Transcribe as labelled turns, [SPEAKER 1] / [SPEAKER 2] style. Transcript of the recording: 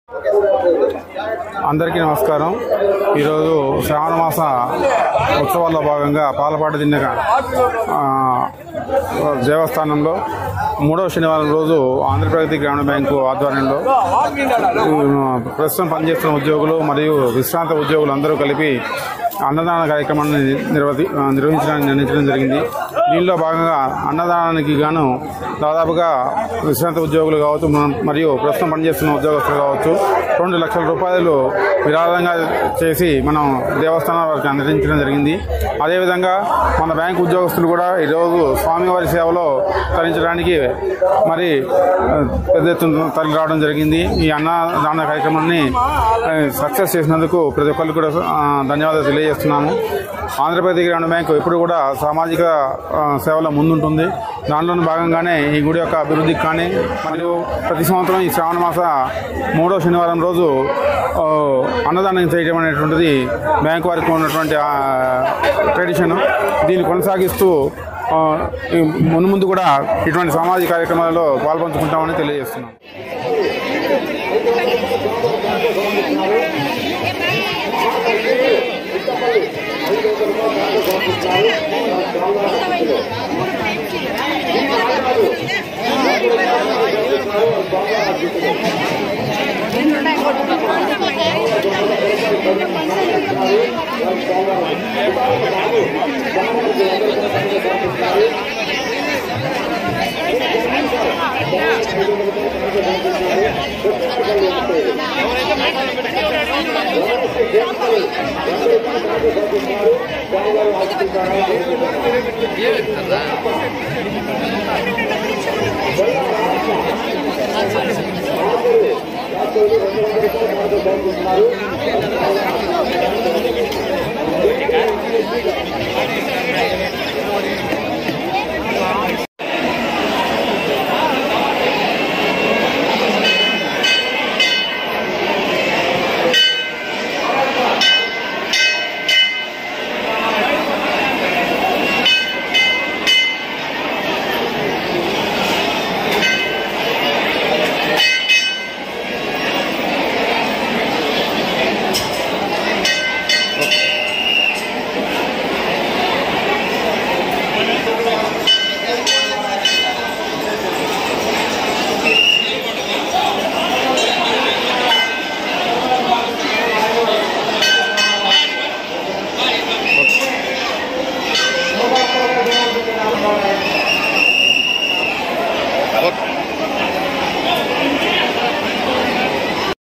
[SPEAKER 1] అందరికీ నమస్కారం. ఈరోజు శ్రావణ మాస ఉత్సవాల్లో భాగంగా పాలపాటి దిన్నెక దేవస్థానంలో 3వ శనివారం రోజు ఆంధ్రప్రగతి గ్రామీణ బ్యాంకు ఆధ్వర్యంలో ప్రస్తుతం పనిచేస్తున్న ఉద్యోగులు మరియు విశ్రాంత ఉద్యోగులు అందరూ కలిపి అన్నదాన కార్యక్రమాన్ని నిర్వహించడానికి నిర్ణయించడం జరిగింది. దీనిలో భాగంగా అన్నదానానికి గాను దాదాపుగా విశ్రాంత ఉద్యోగులు కావచ్చు మరియు ప్రస్తుతం పనిచేస్తున్న ఉద్యోగస్తులు కావచ్చు 2 లక్షల రూపాయలు విరాళంగా చేసి మనం దేవస్థానం వారికి అందించడం జరిగింది. అదేవిధంగా మన బ్యాంకు ఉద్యోగస్తులు కూడా ఈరోజు స్వామివారి సేవలో తరించడానికి మరి పెద్ద ఎత్తున తరలి రావడం జరిగింది. ఈ అన్నదాన కార్యక్రమాన్ని సక్సెస్ చేసినందుకు ప్రతి ఒక్కరికి కూడా ధన్యవాదాలు తెలియజేస్తున్నాము. ఆంధ్రప్రదేశ్ గ్రామీణ బ్యాంకు ఎప్పుడు కూడా సామాజిక సేవలో ముందుంటుంది. దానిలోని భాగంగానే ఈ గుడి యొక్క అభివృద్ధికి కానీ మరియు ప్రతి సంవత్సరం ఈ శ్రావణ మాస 3వ శనివారం రోజు అన్నదానం చేయడం అనేటువంటిది బ్యాంకు వారికి ఉన్నటువంటి ట్రెడిషన్. దీన్ని కొనసాగిస్తూ ముందు కూడా ఇటువంటి సామాజిక కార్యక్రమాలలో పాల్పంచుకుంటామని తెలియజేస్తున్నాం.